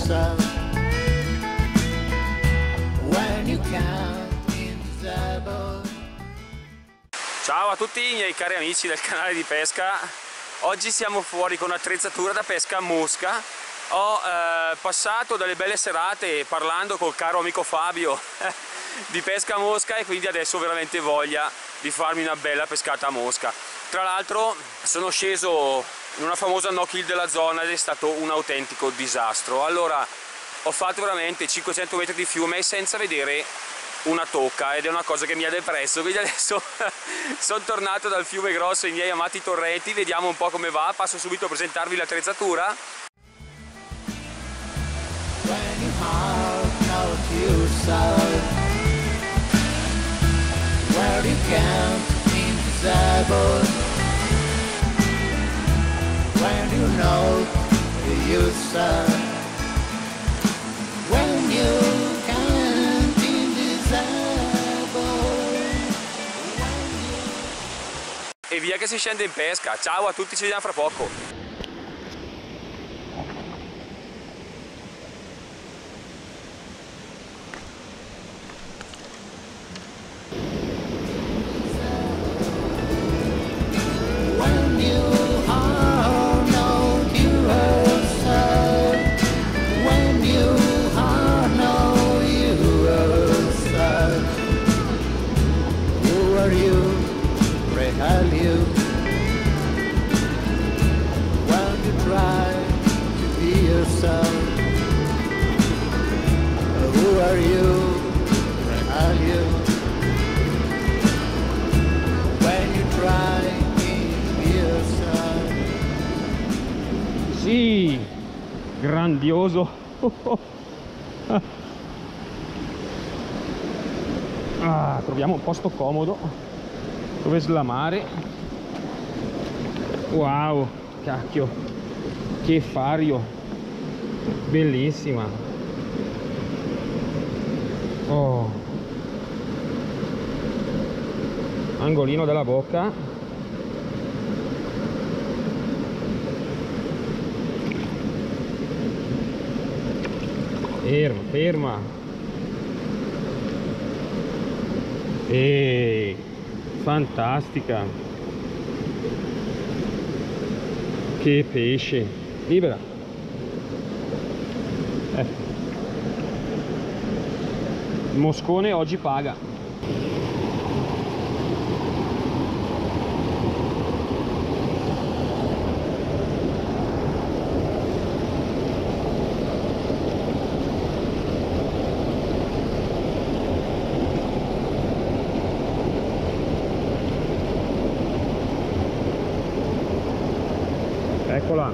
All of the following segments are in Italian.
yourself when you can't invisible. Ciao a tutti i miei cari amici del canale di pesca. Oggi siamo fuori con attrezzatura da pesca a mosca. Ho passato delle belle serate parlando col caro amico Fabio di pesca a mosca e quindi adesso ho veramente voglia di farmi una bella pescata a mosca. Tra l'altro sono sceso in una famosa no kill della zona ed è stato un autentico disastro. Allora ho fatto veramente 500 metri di fiume senza vedere una tocca ed è una cosa che mi ha depresso, quindi adesso sono tornato dal fiume grosso ai miei amati torrenti, vediamo un po' come va. Passo subito a presentarvi l'attrezzatura. When you have no yourself, where you can't invisible, when you know yourself, when you can't invisible, E via che si scende in pesca. Ciao a tutti, ci vediamo fra poco. when you are not yourself, when you are not yourself, who are you? Real you. When you try to be yourself, who are you? Real you. When you try to be yourself. Sì, grandioso. Troviamo un posto comodo dove slamare. Wow, cacchio, che fario, bellissima. Oh, angolino della bocca. Ferma, ferma. E fantastica. Che pesce. Libera. Il moscone oggi paga. Eccola.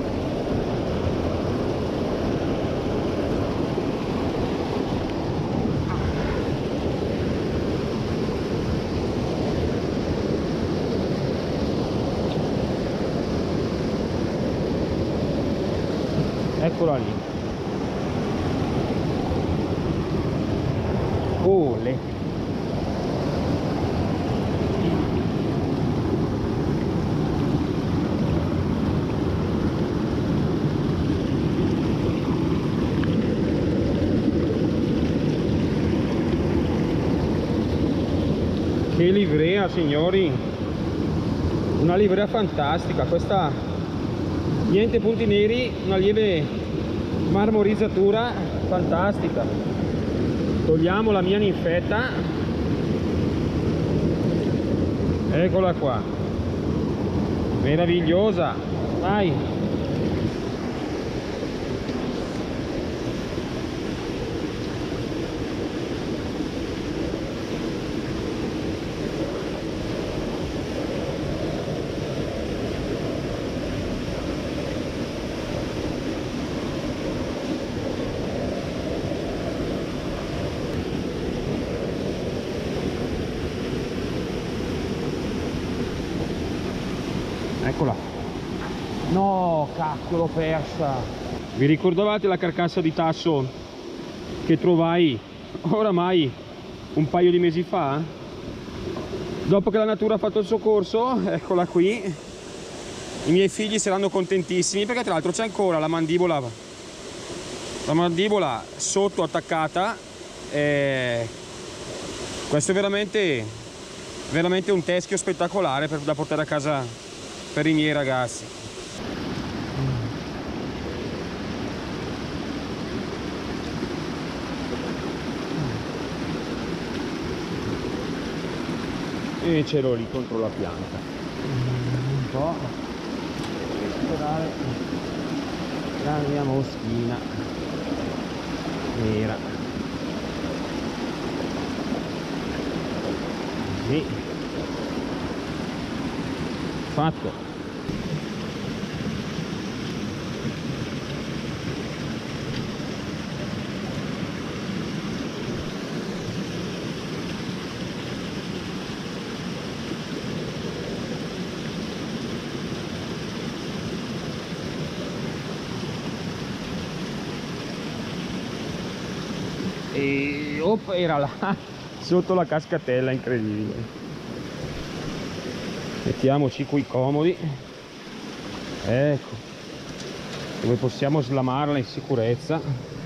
Eccola lì. Ole. Che livrea, signori, una livrea fantastica. Questa niente punti neri, una lieve marmorizzatura fantastica. Togliamo la mia ninfetta, eccola qua, meravigliosa. Vai. Eccola. No, cacchio, l'ho persa. Vi ricordavate la carcassa di tasso che trovai oramai un paio di mesi fa? Dopo che la natura ha fatto il suo corso, eccola qui. I miei figli saranno contentissimi perché tra l'altro c'è ancora la mandibola la mandibola sotto attaccata. Questo è veramente un teschio spettacolare da portare a casa per i miei ragazzi. E ce l'ho lì contro la pianta. Un po' recuperare la mia moschina nera. Così. Fatto. E era là sotto la cascatella, incredibile. Mettiamoci qui comodi, ecco, dove possiamo slamarla in sicurezza.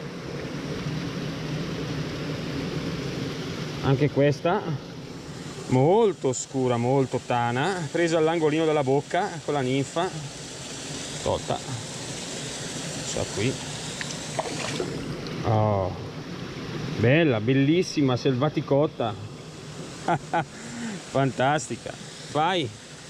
Anche questa molto scura, molto tana, presa all'angolino della bocca con la ninfa, tolta, questa qui. Oh, bella, bellissima, selvaticotta. Fantastica. Vai.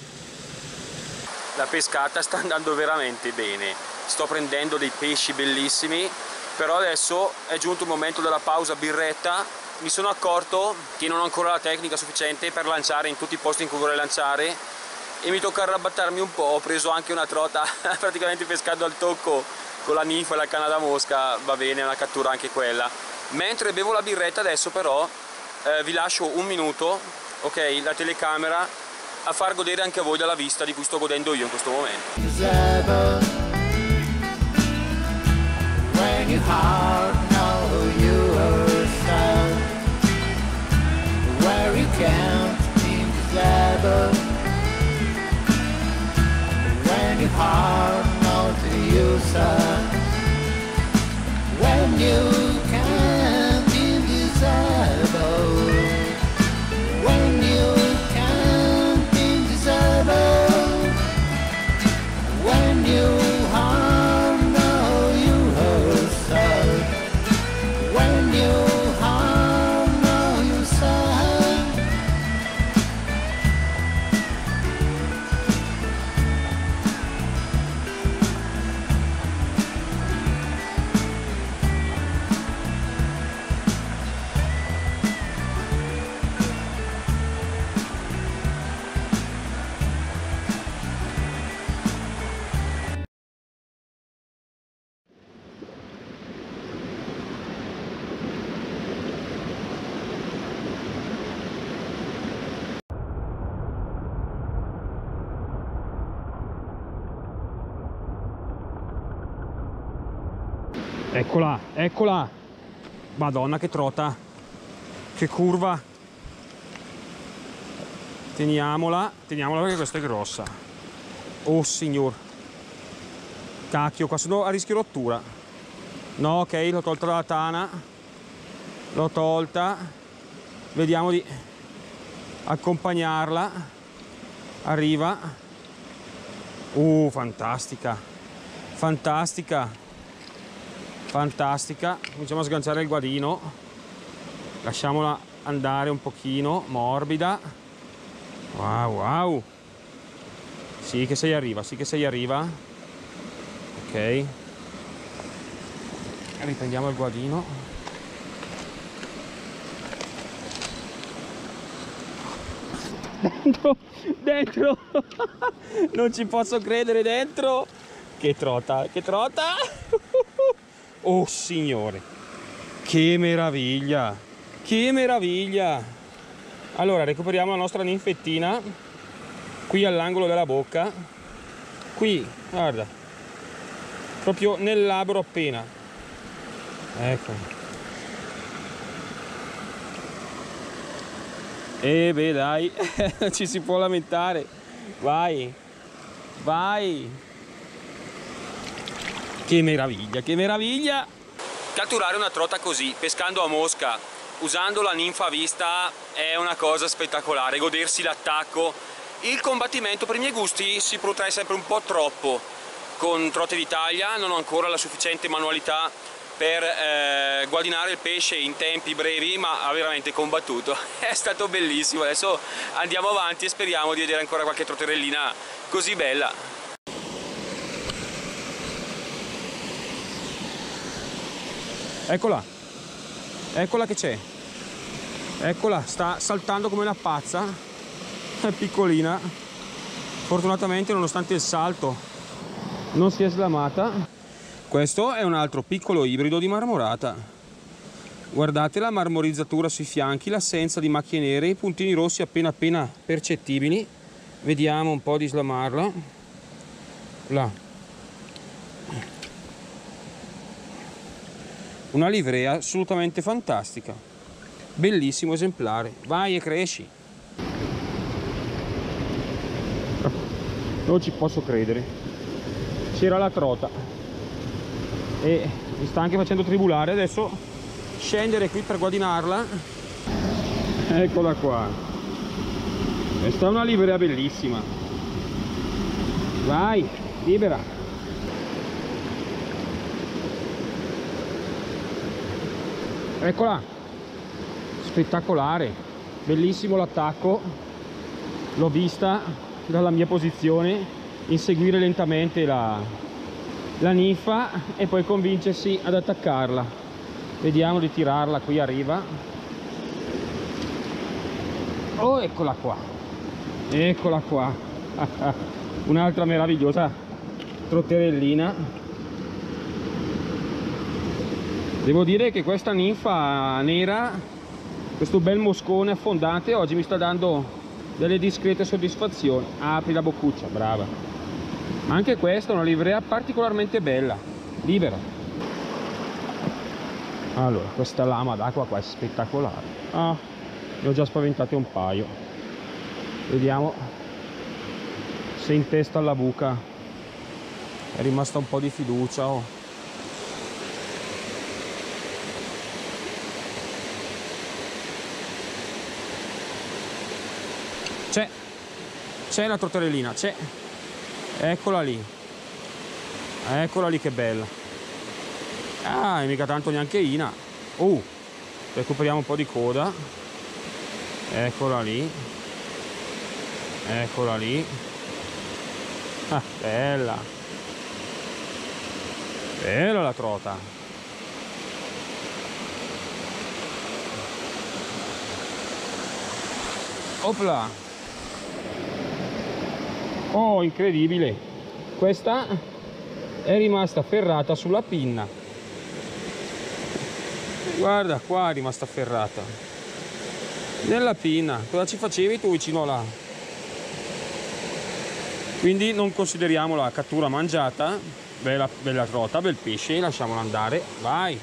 La pescata sta andando veramente bene, sto prendendo dei pesci bellissimi, però adesso è giunto il momento della pausa birretta. Mi sono accorto che non ho ancora la tecnica sufficiente per lanciare in tutti i posti in cui vorrei lanciare e mi tocca arrabattarmi un po'. Ho preso anche una trota praticamente pescando al tocco con la ninfa e la canna da mosca, va bene, è una cattura anche quella. Mentre bevo la birretta adesso però vi lascio un minuto, ok, la telecamera, a far godere anche a voi della vista di cui sto godendo io in questo momento. Eccola, eccola! Madonna che trota! Che curva! Teniamola perché questa è grossa. Oh signor! Cacchio, qua sono a rischio rottura. No, ok, l'ho tolta dalla tana. L'ho tolta. Vediamo di accompagnarla. Arriva. Fantastica! Fantastica! Fantastica, cominciamo a sganciare il guadino, lasciamola andare un pochino, morbida. Wow, wow, sì che sei arriva, sì che sei arriva. Ok, riprendiamo il guadino. Dentro non ci posso credere, dentro. Che trota, che trota. Oh signore, che meraviglia, che meraviglia. Allora recuperiamo la nostra ninfettina qui all'angolo della bocca, qui, guarda, proprio nel labbro appena, ecco. E beh dai, ci si può lamentare. Vai, vai. Che meraviglia, che meraviglia! catturare una trota così, pescando a mosca, usando la ninfa a vista, è una cosa spettacolare, godersi l'attacco. Il combattimento per i miei gusti si protrae sempre un po' troppo con trote di taglia, non ho ancora la sufficiente manualità per guadagnare il pesce in tempi brevi, ma ha veramente combattuto. È stato bellissimo. Adesso andiamo avanti e speriamo di vedere ancora qualche trotterellina così bella. Eccola, eccola che c'è, eccola, sta saltando come una pazza, è piccolina, fortunatamente nonostante il salto non si è slamata. Questo è un altro piccolo ibrido di marmorata. Guardate la marmorizzatura sui fianchi, l'assenza di macchie nere, i puntini rossi appena appena percettibili. Vediamo un po' di slamarla. Là. Una livrea assolutamente fantastica. Bellissimo esemplare. Vai e cresci. Non ci posso credere. C'era la trota. E mi sta anche facendo tribulare. Adesso scendere qui per guadagnarla. Eccola qua, questa è una livrea bellissima. Vai, libera. Eccola, spettacolare, bellissimo l'attacco. L'ho vista dalla mia posizione inseguire lentamente la ninfa e poi convincersi ad attaccarla. Vediamo di tirarla qui a riva. Oh, eccola qua, eccola qua. Un'altra meravigliosa trotterellina. Devo dire che questa ninfa nera, questo bel moscone affondante, oggi mi sta dando delle discrete soddisfazioni. Apri la boccuccia, brava. Anche questa è una livrea particolarmente bella, libera. Allora, questa lama d'acqua qua è spettacolare. Ah, ne ho già spaventate un paio. Vediamo se in testa alla buca è rimasta un po' di fiducia. Oh. C'è la trotterellina, c'è. Eccola lì che bella. Ah, e mica tanto neanche ina. Recuperiamo un po' di coda. Eccola lì, eccola lì. Ah, bella, bella la trota. Opla. Oh, incredibile, questa è rimasta ferrata sulla pinna. Guarda qua, è rimasta ferrata nella pinna. Cosa ci facevi tu vicino là? Quindi non consideriamo la cattura mangiata. Bella, bella trota, bel pesce, lasciamola andare. Vai.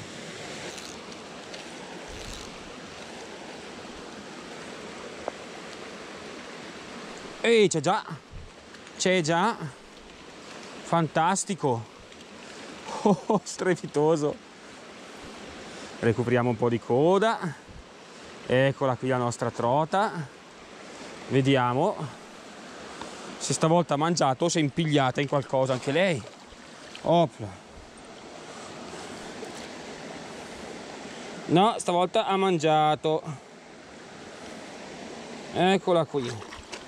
Ehi, c'è già, fantastico. Oh, strepitoso. Recuperiamo un po' di coda. Eccola qui la nostra trota. Vediamo se stavolta ha mangiato o si è impigliata in qualcosa anche lei. Opla. No, stavolta ha mangiato. Eccola qui.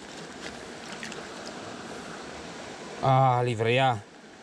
Ah, livrea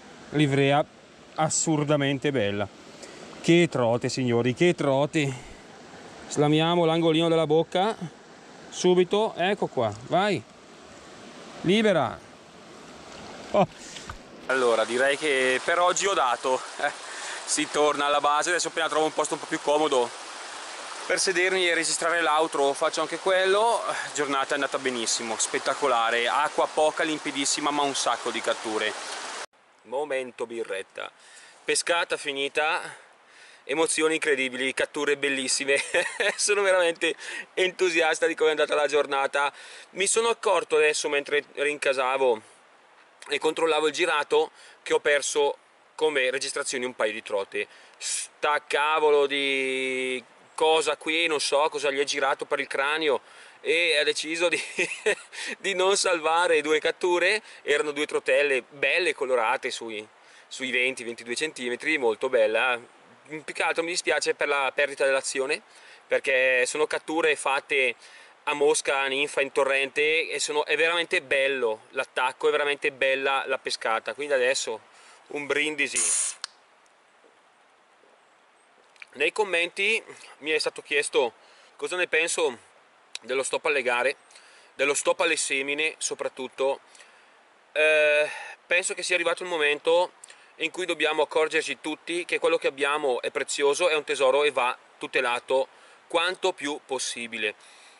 assurdamente bella. Che trote, signori, che trote. Slamiamo l'angolino della bocca subito. Ecco qua, vai, libera. Oh. Allora, direi che per oggi ho dato. Si torna alla base. Adesso appena trovo un posto un po' più comodo per sedermi e registrare l'outro faccio anche quello. Giornata è andata benissimo, spettacolare, acqua poca, limpidissima, ma un sacco di catture. Momento birretta, pescata finita, emozioni incredibili, catture bellissime. Sono veramente entusiasta di come è andata la giornata. Mi sono accorto adesso mentre rincasavo e controllavo il girato che ho perso come registrazioni un paio di trote. Sta cavolo di cosa qui, non so cosa gli è girato per il cranio, e ha deciso di non salvare 2 catture. Erano 2 trotelle belle colorate sui 20-22 cm, molto bella. Più che altro mi dispiace per la perdita dell'azione, perché sono catture fatte a mosca, ninfa, in torrente, e è veramente bello l'attacco, è veramente bella la pescata. Quindi adesso un brindisi. Nei commenti mi è stato chiesto cosa ne penso dello stop alle gare, dello stop alle semine soprattutto. Penso che sia arrivato il momento in cui dobbiamo accorgerci tutti che quello che abbiamo è prezioso, è un tesoro e va tutelato quanto più possibile.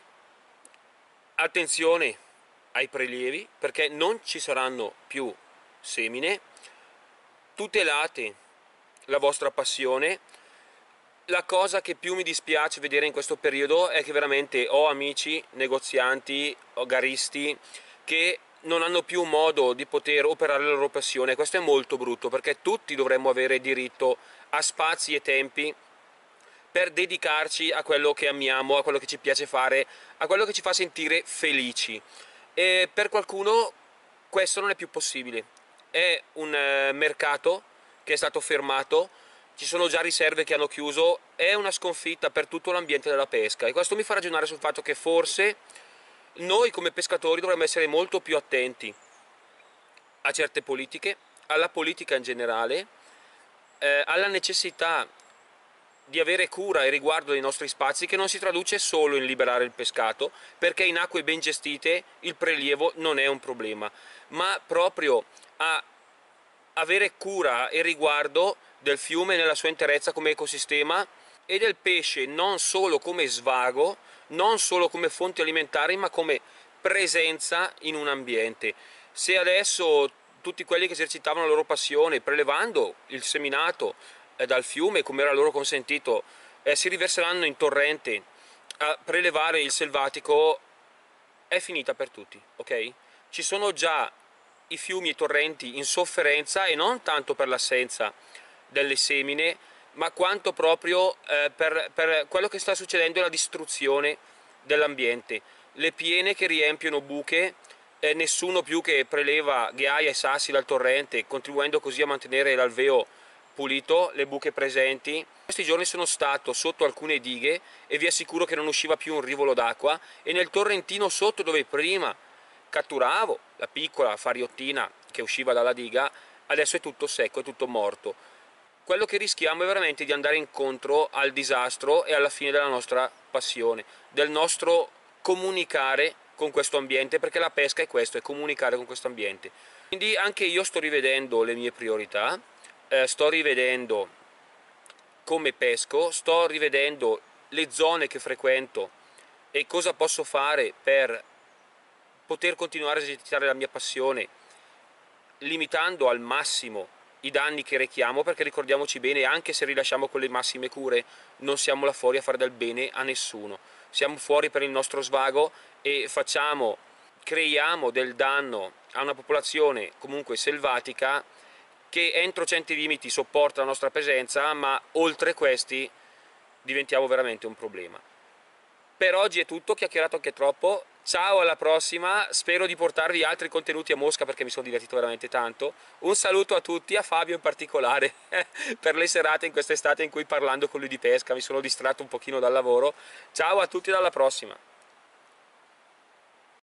Attenzione ai prelievi, perché non ci saranno più semine. Tutelate la vostra passione. La cosa che più mi dispiace vedere in questo periodo è che veramente ho amici negozianti o garisti che non hanno più modo di poter operare la loro passione. Questo è molto brutto, perché tutti dovremmo avere diritto a spazi e tempi per dedicarci a quello che amiamo, a quello che ci piace fare, a quello che ci fa sentire felici. E per qualcuno questo non è più possibile. È un mercato che è stato fermato, ci sono già riserve che hanno chiuso, è una sconfitta per tutto l'ambiente della pesca, e questo mi fa ragionare sul fatto che forse noi come pescatori dovremmo essere molto più attenti a certe politiche, alla politica in generale, alla necessità di avere cura e riguardo dei nostri spazi, che non si traduce solo in liberare il pescato, perché in acque ben gestite il prelievo non è un problema, ma proprio a avere cura e riguardo del fiume nella sua interezza come ecosistema, e del pesce non solo come svago, non solo come fonte alimentari, ma come presenza in un ambiente. Se adesso tutti quelli che esercitavano la loro passione prelevando il seminato dal fiume, come era loro consentito, si riverseranno in torrente a prelevare il selvatico, è finita per tutti, ok? Ci sono già i fiumi e i torrenti in sofferenza, e non tanto per l'assenza delle semine, ma quanto proprio per quello che sta succedendo e la distruzione dell'ambiente. Le piene che riempiono buche, nessuno più che preleva ghiaia e sassi dal torrente, contribuendo così a mantenere l'alveo pulito, le buche presenti. Questi giorni sono stato sotto alcune dighe e vi assicuro che non usciva più un rivolo d'acqua, e nel torrentino sotto, dove prima catturavo la piccola fariottina che usciva dalla diga, adesso è tutto secco, è tutto morto. Quello che rischiamo è veramente di andare incontro al disastro e alla fine della nostra passione, del nostro comunicare con questo ambiente, perché la pesca è questo, è comunicare con questo ambiente. Quindi anche io sto rivedendo le mie priorità, sto rivedendo come pesco, sto rivedendo le zone che frequento e cosa posso fare per poter continuare a esercitare la mia passione, limitando al massimo i danni che rechiamo, perché ricordiamoci bene, anche se rilasciamo quelle massime cure, non siamo là fuori a fare del bene a nessuno, siamo fuori per il nostro svago e creiamo del danno a una popolazione comunque selvatica che entro certi limiti sopporta la nostra presenza, ma oltre questi diventiamo veramente un problema. Per oggi è tutto, chiacchierato anche troppo. Ciao, alla prossima, spero di portarvi altri contenuti a mosca, perché mi sono divertito veramente tanto. Un saluto a tutti, a Fabio in particolare, per le serate in quest'estate in cui, parlando con lui di pesca, mi sono distratto un pochino dal lavoro. Ciao a tutti, alla prossima!